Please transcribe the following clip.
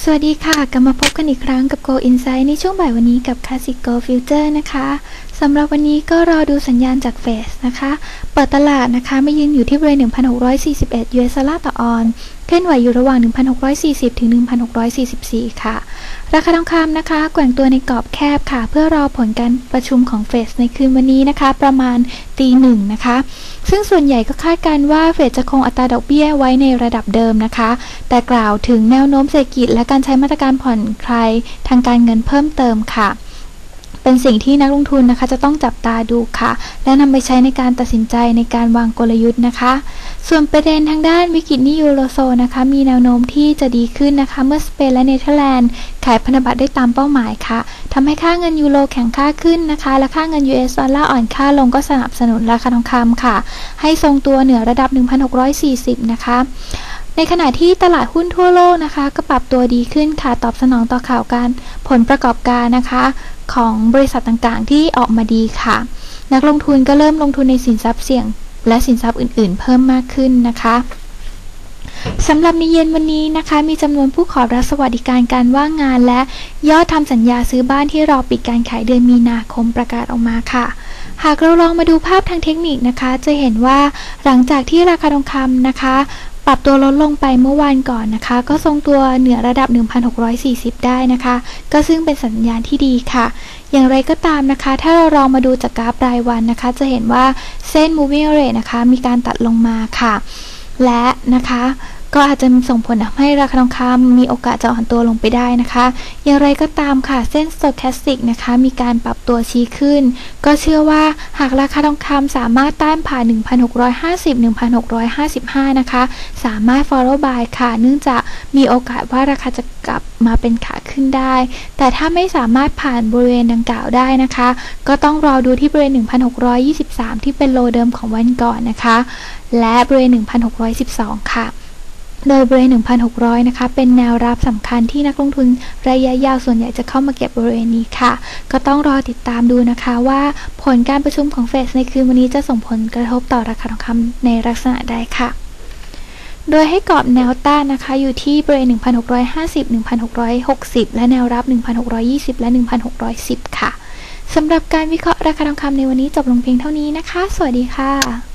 สวัสดีค่ะกลับมาพบกันอีกครั้งกับ Go Insight ในช่วงบ่ายวันนี้กับ Classic Go Future นะคะสำหรับวันนี้ก็รอดูสัญญาณจากเฟสนะคะเปิดตลาดนะคะมายืนอยู่ที่บริเวณ 1,641 US ดอลลาร์ต่อออนซ์เคลื่อนไหวอยู่ระหว่าง 1,640 ถึง 1,644 ค่ะราคาทองคำนะคะแกว่งตัวในกรอบแคบค่ะเพื่อรอผลการประชุมของเฟดในคืนวันนี้นะคะประมาณตีหนึ่งนะคะซึ่งส่วนใหญ่ก็คาดการณ์ว่าเฟดจะคงอัตราดอกเบี้ยไว้ในระดับเดิมนะคะแต่กล่าวถึงแนวโน้มเศรษฐกิจและการใช้มาตรการผ่อนคลายทางการเงินเพิ่มเติมค่ะเป็นสิ่งที่นักลงทุนนะคะจะต้องจับตาดูค่ะและนำไปใช้ในการตัดสินใจในการวางกลยุทธ์นะคะส่วนประเด็นทางด้านวิกฤตหนี้ยูโรโซนนะคะมีแนวโน้มที่จะดีขึ้นนะคะเมื่อสเปนและเนเธอร์แลนด์ขายพันธบัตรได้ตามเป้าหมายค่ะทำให้ค่าเงินยูโรแข็งค่าขึ้นนะคะและค่าเงิน US ดอลลาร์อ่อนค่าลงก็สนับสนุนราคาทองคำค่ะให้ทรงตัวเหนือระดับ 1,640 นะคะในขณะที่ตลาดหุ้นทั่วโลกนะคะก็ปรับตัวดีขึ้นค่ะตอบสนองต่อข่าวการผลประกอบการนะคะของบริษัทต่างๆที่ออกมาดีค่ะนักลงทุนก็เริ่มลงทุนในสินทรัพย์เสี่ยงและสินทรัพย์อื่นๆเพิ่มมากขึ้นนะคะสำหรับในเย็นวันนี้นะคะมีจำนวนผู้ขอรับสวัสดิการการว่างงานและยอดทำสัญญาซื้อบ้านที่รอปิดการขายเดือนมีนาคมประกาศออกมาค่ะหากเราลองมาดูภาพทางเทคนิคนะคะจะเห็นว่าหลังจากที่ราคาทองคำนะคะปรับตัวลดลงไปเมื่อวานก่อนนะคะก็ทรงตัวเหนือระดับ 1,640 ได้นะคะก็ซึ่งเป็นสัญญาณที่ดีค่ะอย่างไรก็ตามนะคะถ้าเราลองมาดูจากกราฟรายวันนะคะจะเห็นว่าเส้น moving average นะคะมีการตัดลงมาค่ะและนะคะก็อาจจะส่งผลทำให้ราคาทองคำมีโอกาสจะอ่อนตัวลงไปได้นะคะอย่างไรก็ตามค่ะเส้น stochastic นะคะมีการปรับตัวชี้ขึ้นก็เชื่อว่าหากราคาทองคำสามารถต้านผ่าน 1,650-1,655 นะคะสามารถ follow buy ค่ะเนื่องจากมีโอกาสว่าราคาจะกลับมาเป็นขาขึ้นได้แต่ถ้าไม่สามารถผ่านบริเวณดังกล่าวได้นะคะก็ต้องรอดูที่บริเวณ 1,623 ที่เป็นโลเดิมของวันก่อนนะคะและบริเวณ 1,612 ค่ะโดยบริเวณ 1,600 นะคะเป็นแนวรับสำคัญที่นักลงทุนระยะยาวส่วนใหญ่จะเข้ามาเก็บบริเวณนี้ค่ะก็ต้องรอติดตามดูนะคะว่าผลการประชุมของเฟดในคืนวันนี้จะส่งผลกระทบต่อราคาทองคำในลักษณะใดค่ะโดยให้กรอบแนวต้านนะคะอยู่ที่บริเวณ 1,650 1,660 และแนวรับ 1,620 และ 1,610 ค่ะสำหรับการวิเคราะห์ราคาทองคำในวันนี้จบลงเพียงเท่านี้นะคะสวัสดีค่ะ